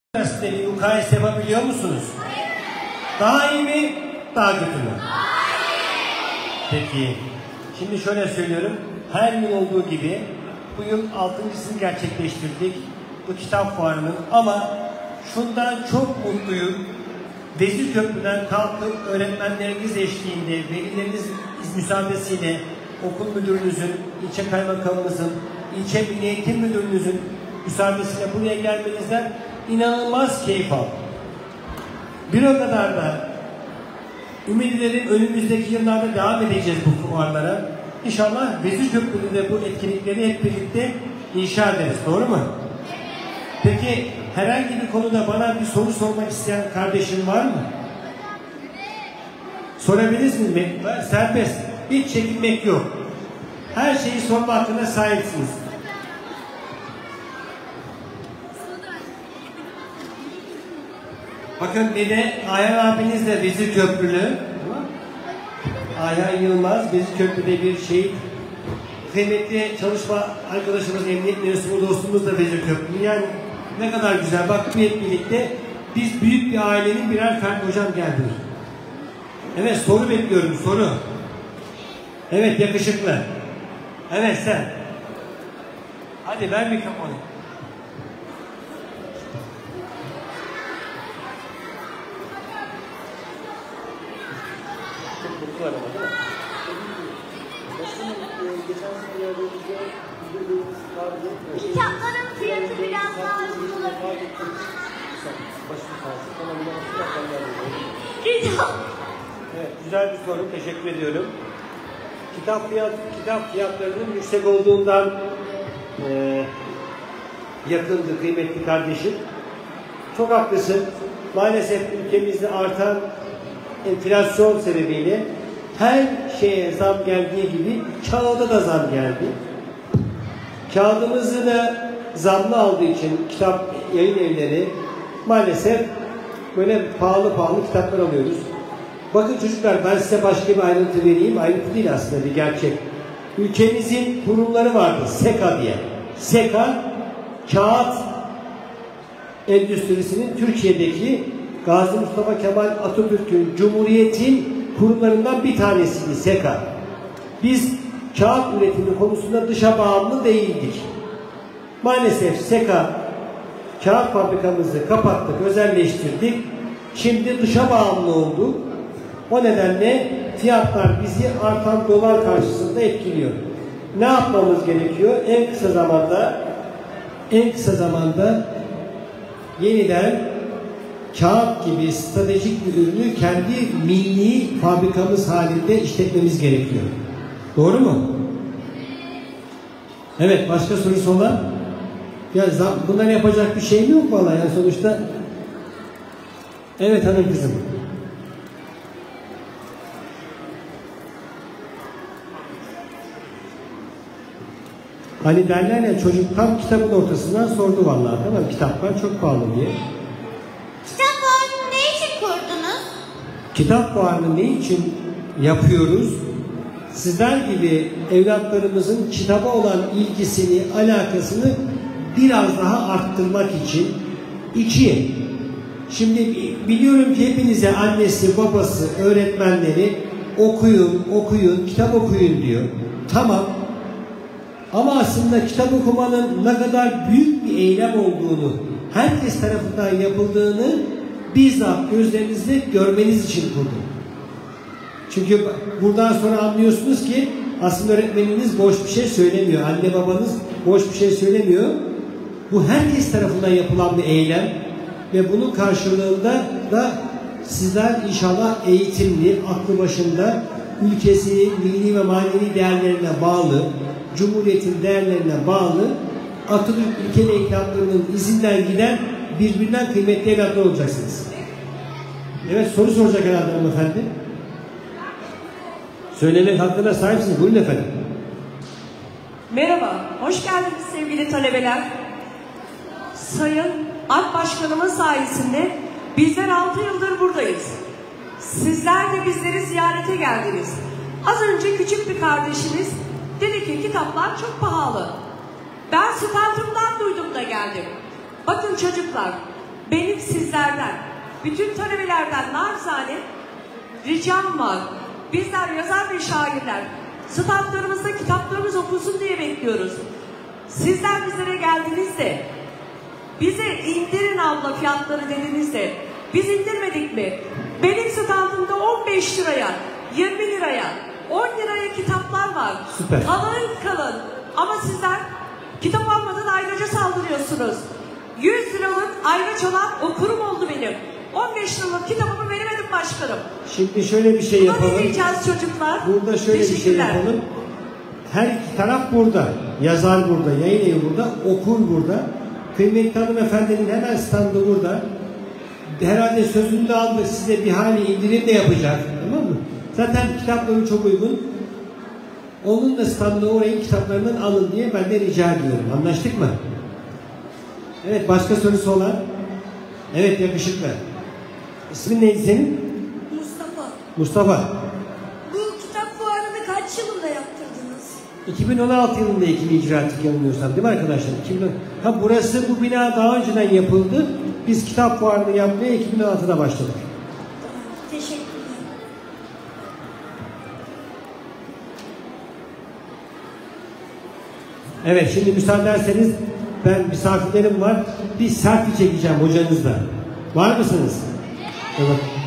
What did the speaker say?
Üniversiteleri mukayese yapabiliyor musunuz? Daha iyi mi? Daha kötü mü? Peki. Şimdi şöyle söylüyorum. Her yıl olduğu gibi bu yıl 6.sını gerçekleştirdik. Bu kitap fuarının. Ama şundan çok mutluyum. Vezir Köprü'den kalkıp öğretmenleriniz eşliğinde, velileriniz müsaadesiyle okul müdürünüzün, ilçe kaymakamımızın, ilçe milli eğitim müdürünüzün müsaadesiyle buraya gelmenizden inanılmaz keyif aldım. Bir o kadar da ümit ederim önümüzdeki yıllarda devam edeceğiz bu fuarlara. İnşallah Vezir Köprü'de bu etkinlikleri hep birlikte inşa ederiz. Doğru mu? Peki herhangi bir konuda bana bir soru sormak isteyen kardeşim var mı? Sorabilirsiniz mi? Serbest. Hiç çekinmek yok. Her şeyi sorma hakkına sahipsiniz. Bakın bir de Ayhan abiniz de Vezir Köprülü. Ayhan Yılmaz, Vezir Köprü'de bir şehit. Kıymetli çalışma arkadaşımız, emniyet mensubu dostumuz da Vezir Köprülü. Yani ne kadar güzel. Bak hep birlikte biz büyük bir ailenin birer ferdi. Hocam geldi. Evet, soru bekliyorum, soru. Evet, yakışıklı. Evet, sen. Hadi ver mikrofonu. Kitapların fiyatı biraz daha ucuz olabilir. Evet, güzel bir soru. Teşekkür ediyorum. Kitap fiyatlarının yüksek olduğundan yakındı kıymetli kardeşim. Çok haklısın. Maalesef ülkemizde artan enflasyon sebebiyle her şeye zam geldiği gibi kağıda da zam geldi. Kağıdımızı da zamlı aldığı için kitap yayın evleri maalesef böyle pahalı kitaplar alıyoruz. Bakın çocuklar, ben size başka bir ayrıntı vereyim. Ayrıntı değil aslında, bir gerçek. Ülkemizin kurumları vardı. SEKA diye. SEKA, kağıt endüstrisinin Türkiye'deki Gazi Mustafa Kemal Atatürk'ün, Cumhuriyet'in kurumlarından bir tanesiydi SEKA. Biz kağıt üretimi konusunda dışa bağımlı değildik. Maalesef SEKA kağıt fabrikamızı kapattık, özelleştirdik. Şimdi dışa bağımlı olduk. O nedenle fiyatlar bizi artan dolar karşısında etkiliyor. Ne yapmamız gerekiyor? En kısa zamanda yeniden kağıt gibi stratejik bir ürünü kendi milli fabrikamız halinde işletmemiz gerekiyor. Doğru mu? Evet, başka sorusu olan? Ya bundan yapacak bir şey mi yok vallahi yani sonuçta. Evet hanım kızım. Hani derler ya, çocuk tam kitabın ortasından sordu vallahi, tamam, kitaplar çok pahalı diye. Kitap fuarını ne için kurdunuz? Kitap fuarını ne için yapıyoruz? Sizler gibi evlatlarımızın kitaba olan ilgisini, alakasını biraz daha arttırmak için. 2. Şimdi biliyorum ki hepinize annesi, babası, öğretmenleri okuyun, kitap okuyun diyor. Tamam. Ama aslında kitap okumanın ne kadar büyük bir eylem olduğunu, herkes tarafından yapıldığını bizzat gözlerinizle görmeniz için kurdum. Çünkü buradan sonra anlıyorsunuz ki aslında öğretmeniniz boş bir şey söylemiyor. Anne babanız boş bir şey söylemiyor. Bu herkes tarafından yapılan bir eylem ve bunun karşılığında da sizler inşallah eğitimli, aklı başında, ülkesi, milli ve manevi değerlerine bağlı, Cumhuriyet'in değerlerine bağlı, Atatürk ilke ve ikramlarının izinden giden birbirinden kıymetli evlatlar olacaksınız. Evet, soru soracak herhalde hanımefendi. Söylemek hakkına sahipsiniz. Buyurun efendim. Merhaba, hoş geldiniz sevgili talebeler. Sayın AK Başkanımın sayesinde bizler 6 yıldır buradayız. Sizler de bizleri ziyarete geldiniz. Az önce küçük bir kardeşimiz dedi ki kitaplar çok pahalı. Ben stadyumdan duydum da geldim. Bakın çocuklar, benim sizlerden, bütün talebelerden naçizane ricam var. Bizler yazar ve şairler standlarımızda kitaplarımız okunsun diye bekliyoruz. Sizler bizlere geldiğinizde bize indirin abla fiyatları dediğinizde biz indirmedik mi? Benim standımda 15 liraya, 20 liraya, 10 liraya kitaplar var. Süper. Kalın. Ama sizler kitap almadan ayraca saldırıyorsunuz. 100 liralık ayraç olan okurum oldu benim. 15 liralık kitabımı veremedim başkanım. Şimdi şöyle bir şey Buna yapalım. ne diyeceğiz çocuklar? Burada şöyle bir şey Teşekkürler. yapalım. Her iki taraf burada. Yazar burada, yayın evi burada, okur burada. Kıymetli hanımefendinin hemen standı burada. Herhalde sözünü de aldı. Size bir hali indirim de yapacak. Tamam mı? Zaten kitapları çok uygun. Onun da standı orayı kitaplarından alın diye ben de rica ediyorum. Anlaştık mı? Evet, başka sorusu olan? Evet, yakışıklı. İsmin neydi senin? Mustafa, Mustafa. bu kitap fuarını kaç yılında yaptırdınız? 2016 yılında ikili icra ettik yanılmıyorsam, değil mi arkadaşlar? Burası, bu bina daha önceden yapıldı. Biz kitap fuarını yapmaya 2016'da başladık. Teşekkürler. Evet, şimdi müsaade ederseniz ben misafirlerim var. Bir selfie çekeceğim hocanızla. Var mısınız? Evet.